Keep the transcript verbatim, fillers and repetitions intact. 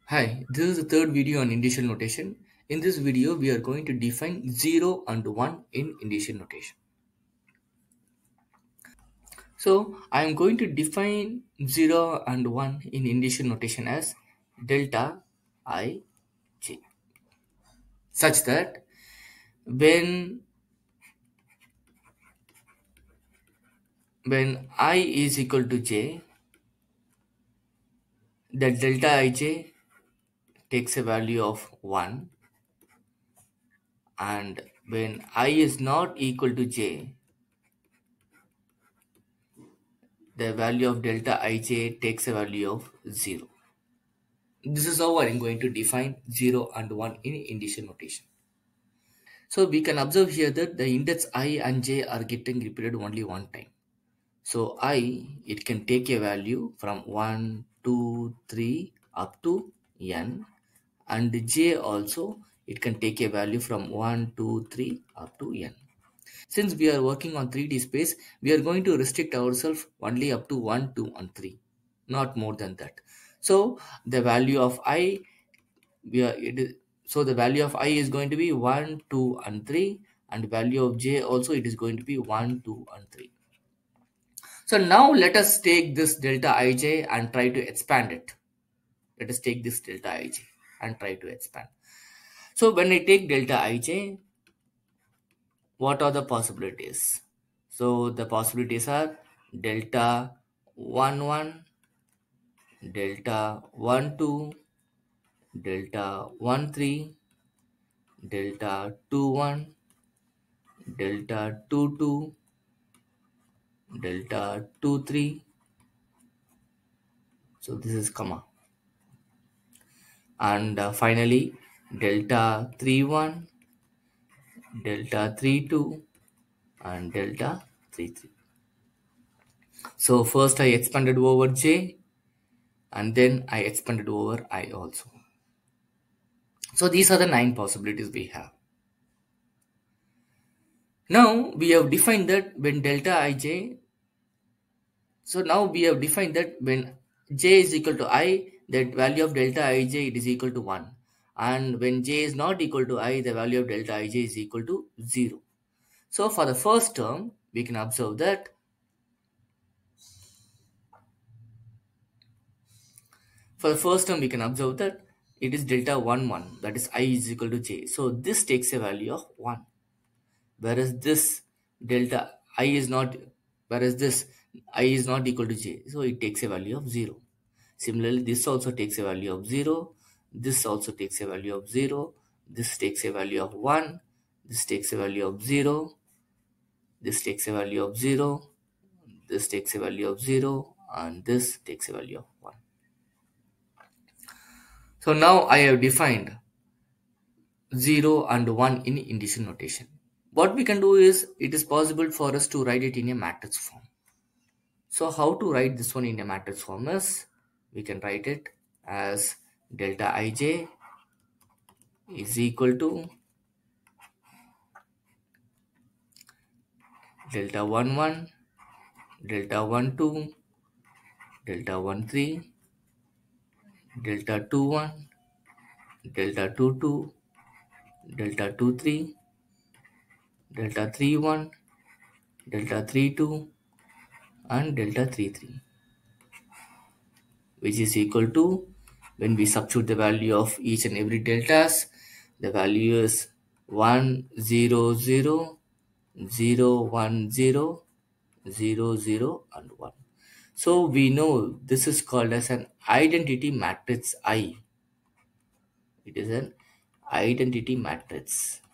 Hi, this is the third video on indicial notation. In this video, we are going to define zero and one in indicial notation. So, I am going to define zero and one in indicial notation as delta I j, such that when when I is equal to j, the delta ij takes a value of one, and when I is not equal to j, the value of delta ij takes a value of zero. This is how I'm going to define zero and one in indicial notation. So we can observe here that the index I and j are getting repeated only one time. So I, it can take a value from one, two, three up to n, and j also, it can take a value from one, two, three up to n. Since we are working on three D space, we are going to restrict ourselves only up to one, two, and three, not more than that. So the value of I, we are, it is, so the value of I is going to be one, two, and three, and value of j also, it is going to be one, two, and three. So now let us take this delta ij and try to expand it. Let us take this delta ij and try to expand. So when I take delta ij, what are the possibilities? So the possibilities are delta one one, delta one two, delta one three, delta two one, delta two two, delta two three. So this is comma. And uh, finally delta three one, delta three two, and delta three three. So first I expanded over j, and then I expanded over I also. So these are the nine possibilities we have. Now we have defined that when delta ij, so now we have defined that when j is equal to I, that value of delta ij, it is equal to one. And when j is not equal to I, the value of delta ij is equal to zero. So for the first term, we can observe that for the first term, we can observe that it is delta one one, that is I is equal to j. So this takes a value of one. Whereas this delta I is not, whereas this I is not equal to j. So it takes a value of zero. Similarly, this also takes a value of zero. This also takes a value of zero. This takes a value of one. This takes a value of zero. This takes a value of zero. This takes a value of zero. And this takes a value of one. So now I have defined zero and one in indicial notation. What we can do is, it is possible for us to write it in a matrix form. So how to write this one in a matrix form is, we can write it as delta ij is equal to delta one one, delta one two, delta one three, delta two one, delta two two, delta two three, delta three one, delta three two, and delta three three, which is equal to, when we substitute the value of each and every deltas, the value is one zero zero, zero one zero, zero zero, and one. So we know this is called as an identity matrix I. It is an identity matrix.